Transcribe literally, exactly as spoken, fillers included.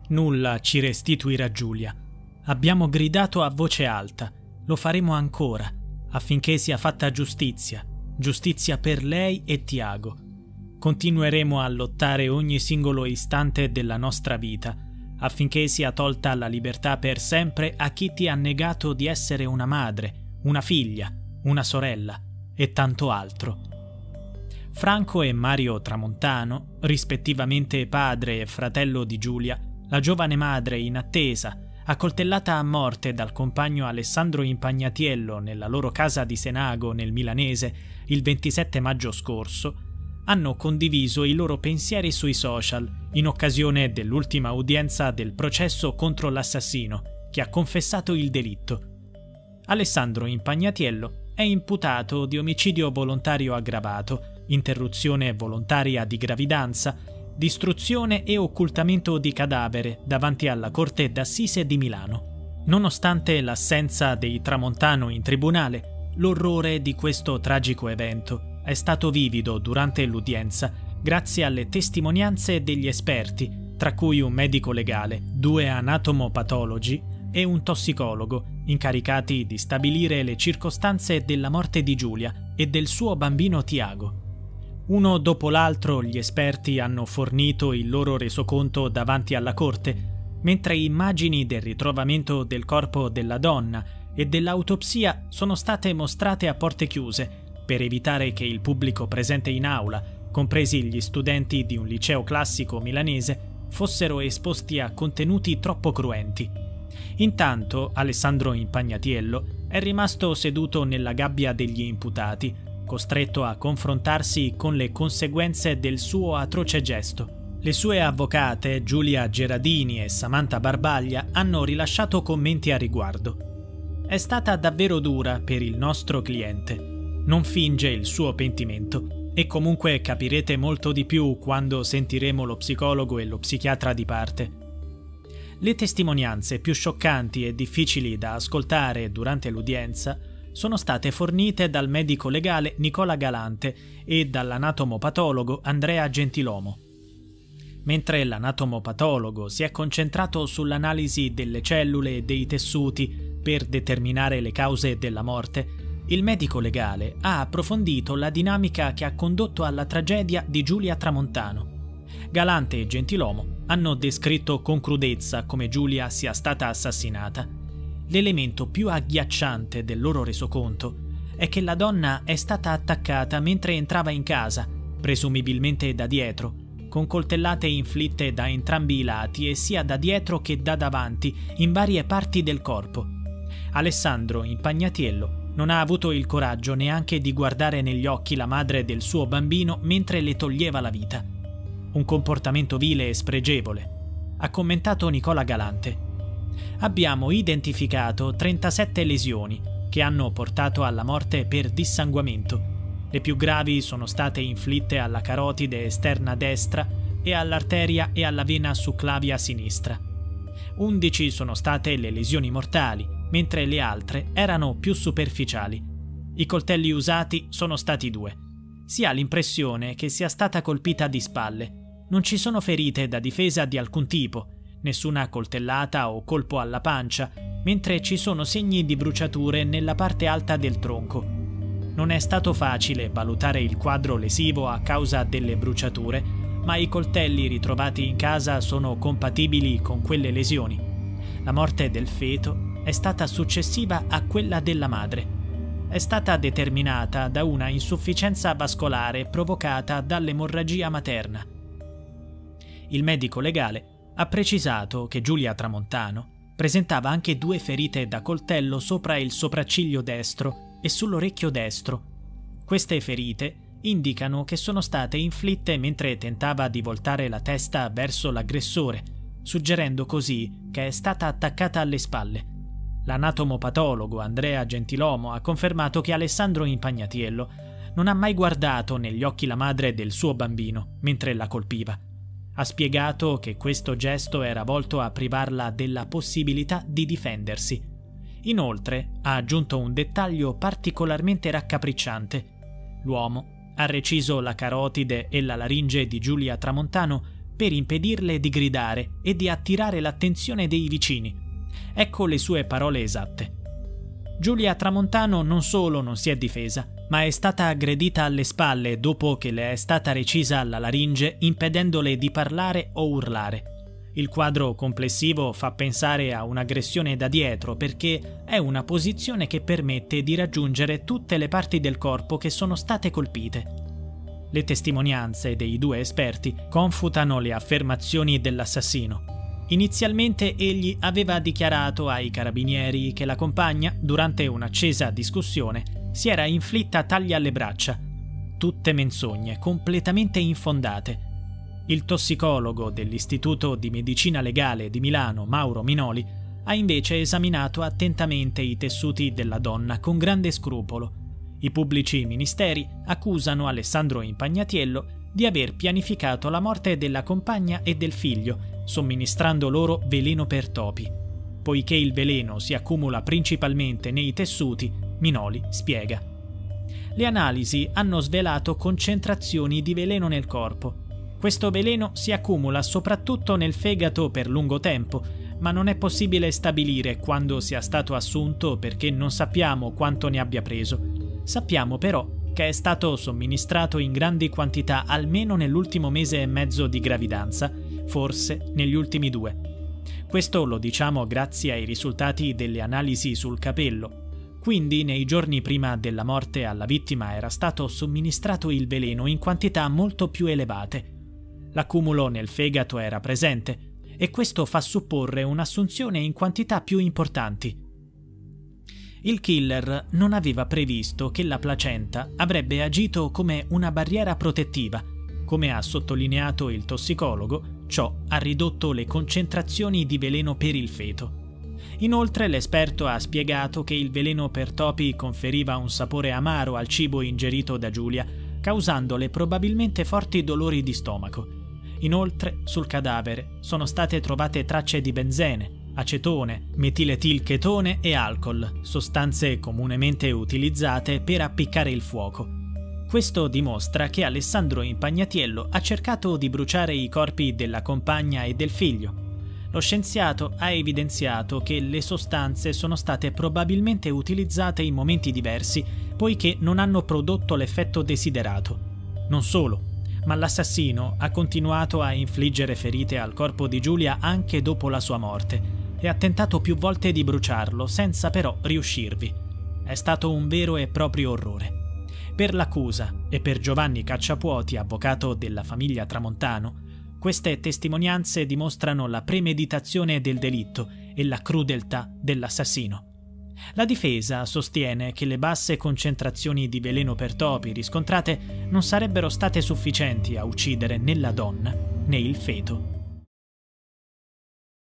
Nulla ci restituirà Giulia. Abbiamo gridato a voce alta, lo faremo ancora, affinché sia fatta giustizia, giustizia per lei e Tiago. Continueremo a lottare ogni singolo istante della nostra vita, affinché sia tolta la libertà per sempre a chi ti ha negato di essere una madre, una figlia, una sorella e tanto altro. Franco e Mario Tramontano, rispettivamente padre e fratello di Giulia, la giovane madre in attesa, accoltellata a morte dal compagno Alessandro Impagnatiello nella loro casa di Senago nel Milanese il ventisette maggio scorso, hanno condiviso i loro pensieri sui social in occasione dell'ultima udienza del processo contro l'assassino che ha confessato il delitto. Alessandro Impagnatiello è imputato di omicidio volontario aggravato, interruzione volontaria di gravidanza, distruzione e occultamento di cadavere davanti alla Corte d'Assise di Milano. Nonostante l'assenza dei Tramontano in tribunale, l'orrore di questo tragico evento è stato vivido durante l'udienza grazie alle testimonianze degli esperti, tra cui un medico legale, due anatomopatologi e un tossicologo, incaricati di stabilire le circostanze della morte di Giulia e del suo bambino Tiago. Uno dopo l'altro gli esperti hanno fornito il loro resoconto davanti alla corte, mentre immagini del ritrovamento del corpo della donna e dell'autopsia sono state mostrate a porte chiuse per evitare che il pubblico presente in aula, compresi gli studenti di un liceo classico milanese, fossero esposti a contenuti troppo cruenti. Intanto Alessandro Impagnatiello è rimasto seduto nella gabbia degli imputati, costretto a confrontarsi con le conseguenze del suo atroce gesto. Le sue avvocate, Giulia Geradini e Samantha Barbaglia, hanno rilasciato commenti a riguardo. È stata davvero dura per il nostro cliente. Non finge il suo pentimento e comunque capirete molto di più quando sentiremo lo psicologo e lo psichiatra di parte. Le testimonianze più scioccanti e difficili da ascoltare durante l'udienza sono state fornite dal medico legale Nicola Galante e dall'anatomopatologo Andrea Gentilomo. Mentre l'anatomopatologo si è concentrato sull'analisi delle cellule e dei tessuti per determinare le cause della morte, il medico legale ha approfondito la dinamica che ha condotto alla tragedia di Giulia Tramontano. Galante e Gentilomo hanno descritto con crudezza come Giulia sia stata assassinata. L'elemento più agghiacciante del loro resoconto è che la donna è stata attaccata mentre entrava in casa, presumibilmente da dietro, con coltellate inflitte da entrambi i lati e sia da dietro che da davanti in varie parti del corpo. Alessandro Impagnatiello non ha avuto il coraggio neanche di guardare negli occhi la madre del suo bambino mentre le toglieva la vita. Un comportamento vile e spregevole, ha commentato Nicola Galante. Abbiamo identificato trentasette lesioni che hanno portato alla morte per dissanguamento. Le più gravi sono state inflitte alla carotide esterna destra e all'arteria e alla vena succlavia sinistra. undici sono state le lesioni mortali, mentre le altre erano più superficiali. I coltelli usati sono stati due. Si ha l'impressione che sia stata colpita di spalle. Non ci sono ferite da difesa di alcun tipo, nessuna coltellata o colpo alla pancia, mentre ci sono segni di bruciature nella parte alta del tronco. Non è stato facile valutare il quadro lesivo a causa delle bruciature, ma i coltelli ritrovati in casa sono compatibili con quelle lesioni. La morte del feto è stata successiva a quella della madre. È stata determinata da una insufficienza vascolare provocata dall'emorragia materna. Il medico legale ha precisato che Giulia Tramontano presentava anche due ferite da coltello sopra il sopracciglio destro e sull'orecchio destro. Queste ferite indicano che sono state inflitte mentre tentava di voltare la testa verso l'aggressore, suggerendo così che è stata attaccata alle spalle. L'anatomopatologo Andrea Gentilomo ha confermato che Alessandro Impagnatiello non ha mai guardato negli occhi la madre del suo bambino mentre la colpiva. Ha spiegato che questo gesto era volto a privarla della possibilità di difendersi. Inoltre ha aggiunto un dettaglio particolarmente raccapricciante. L'uomo ha reciso la carotide e la laringe di Giulia Tramontano per impedirle di gridare e di attirare l'attenzione dei vicini. Ecco le sue parole esatte. Giulia Tramontano non solo non si è difesa, ma è stata aggredita alle spalle dopo che le è stata recisa la laringe, impedendole di parlare o urlare. Il quadro complessivo fa pensare a un'aggressione da dietro perché è una posizione che permette di raggiungere tutte le parti del corpo che sono state colpite. Le testimonianze dei due esperti confutano le affermazioni dell'assassino. Inizialmente egli aveva dichiarato ai carabinieri che la compagna, durante un'accesa discussione, si era inflitta tagli alle braccia. Tutte menzogne, completamente infondate. Il tossicologo dell'Istituto di Medicina Legale di Milano, Mauro Minoli, ha invece esaminato attentamente i tessuti della donna con grande scrupolo. I pubblici ministeri accusano Alessandro Impagnatiello di aver pianificato la morte della compagna e del figlio, somministrando loro veleno per topi. Poiché il veleno si accumula principalmente nei tessuti, Minoli spiega. Le analisi hanno svelato concentrazioni di veleno nel corpo. Questo veleno si accumula soprattutto nel fegato per lungo tempo, ma non è possibile stabilire quando sia stato assunto perché non sappiamo quanto ne abbia preso. Sappiamo però che è stato somministrato in grandi quantità almeno nell'ultimo mese e mezzo di gravidanza, forse negli ultimi due. Questo lo diciamo grazie ai risultati delle analisi sul capello. Quindi nei giorni prima della morte alla vittima era stato somministrato il veleno in quantità molto più elevate. L'accumulo nel fegato era presente e questo fa supporre un'assunzione in quantità più importanti. Il killer non aveva previsto che la placenta avrebbe agito come una barriera protettiva. Come ha sottolineato il tossicologo, ciò ha ridotto le concentrazioni di veleno per il feto. Inoltre l'esperto ha spiegato che il veleno per topi conferiva un sapore amaro al cibo ingerito da Giulia, causandole probabilmente forti dolori di stomaco. Inoltre, sul cadavere sono state trovate tracce di benzene, acetone, metiletilchetone e alcol, sostanze comunemente utilizzate per appiccare il fuoco. Questo dimostra che Alessandro Impagnatiello ha cercato di bruciare i corpi della compagna e del figlio. Lo scienziato ha evidenziato che le sostanze sono state probabilmente utilizzate in momenti diversi, poiché non hanno prodotto l'effetto desiderato. Non solo, ma l'assassino ha continuato a infliggere ferite al corpo di Giulia anche dopo la sua morte e ha tentato più volte di bruciarlo, senza però riuscirvi. È stato un vero e proprio orrore. Per l'accusa e per Giovanni Cacciapuoti, avvocato della famiglia Tramontano, queste testimonianze dimostrano la premeditazione del delitto e la crudeltà dell'assassino. La difesa sostiene che le basse concentrazioni di veleno per topi riscontrate non sarebbero state sufficienti a uccidere né la donna né il feto.